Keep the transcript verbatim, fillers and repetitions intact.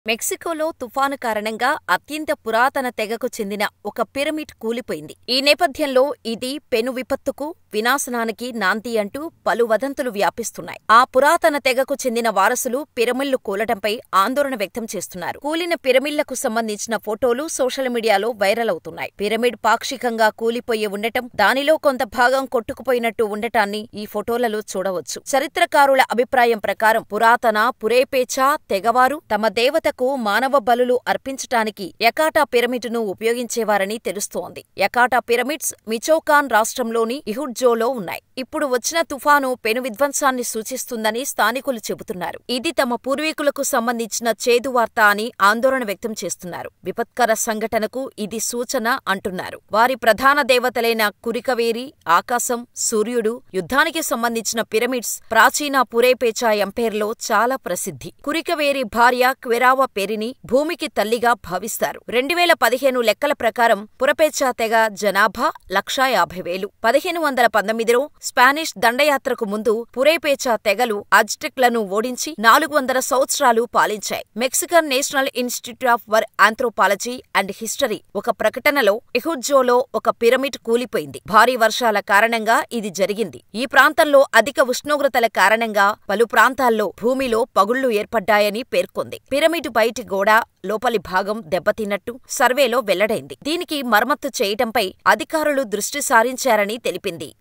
మెక్సికోలో తుఫాను కారణంగా అత్యంత పురాతన తెగకు చెందిన ఒక పిరమిడ్ కూలిపోయింది. ఈ నేపథ్యంలో ఇది పెను విపత్తుకు, వినాశనానికి నాంది అంటూ పలు వదంతులు వ్యాపిస్తున్నాయి. ఆ పురాతన తెగకు చెందిన వారసులు పిరమిడ్లు కూలటంపై ఆందోళన వ్యక్తం చేస్తున్నారు. కూలిన పిరమిడ్లకు సంబంధించిన ఫోటోలు సోషల్ మీడియాలో వైరల్ అవుతున్నాయి. పిరమిడ్ పాక్షికంగా కూలిపోయి ఉండటం, దానిలో కొంత భాగం కొట్టుకుపోయినట్టు ఉండటాన్ని ఈ ఫోటోలలో చూడవచ్చు. చరిత్రకారుల అభిప్రాయం ప్రకారం పురాతన పురేపేచా తెగవారు తమ దేవత మానవ బలులు అర్పించటానికి యకాటా పిరమిడ్ను ఉపయోగించేవారని తెలుస్తోంది. యకాటా పిరమిడ్స్ మిచోకాన్ రాష్ట్రంలోని ఇహుడ్జోలో ఉన్నాయి. ఇప్పుడు వచ్చిన తుఫాను పెను విధ్వంసాన్ని సూచిస్తుందని స్థానికులు చెబుతున్నారు. ఇది తమ పూర్వీకులకు సంబంధించిన చేదు వార్త అని ఆందోళన వ్యక్తం చేస్తున్నారు. విపత్కర సంఘటనకు ఇది సూచన అంటున్నారు. వారి ప్రధాన దేవతలైన కురికవేరి, ఆకాశం, సూర్యుడు, యుద్ధానికి సంబంధించిన పిరమిడ్స్ ప్రాచీన పురేపేచా ఎంపైర్లో చాలా ప్రసిద్ధి. కురికవేరి భార్య క్వెరావా పేరిని భూమికి తల్లిగా భావిస్తారు. రెండు వేల పదిహేను లెక్కల ప్రకారం పురపేచా తెగ జనాభా లక్షా యాభై వేలు. పదిహేను వందల పంతొమ్మిదిలో స్పానిష్ దండయాత్రకు ముందు పురేపేచా తెగలు అజ్టెక్లను ఓడించి నాలుగు వందల సంవత్సరాలు పాలించాయి. మెక్సికన్ నేషనల్ ఇన్స్టిట్యూట్ ఆఫ్ వర్ ఆంథ్రోపాలజీ అండ్ హిస్టరీ ఒక ప్రకటనలో ఇహుడ్జోలో ఒక పిరమిడ్ కూలిపోయింది. భారీ వర్షాల కారణంగా ఇది జరిగింది. ఈ ప్రాంతంలో అధిక ఉష్ణోగ్రతల కారణంగా పలు ప్రాంతాల్లో భూమిలో పగుళ్లు ఏర్పడ్డాయని పేర్కొంది. పిరమిడ్ బయటి గోడ, లోపలి భాగం దెబ్బతిన్నట్టు సర్వేలో వెల్లడైంది. దీనికి మరమ్మతు చేయటంపై అధికారులు దృష్టి సారించారని తెలిపింది.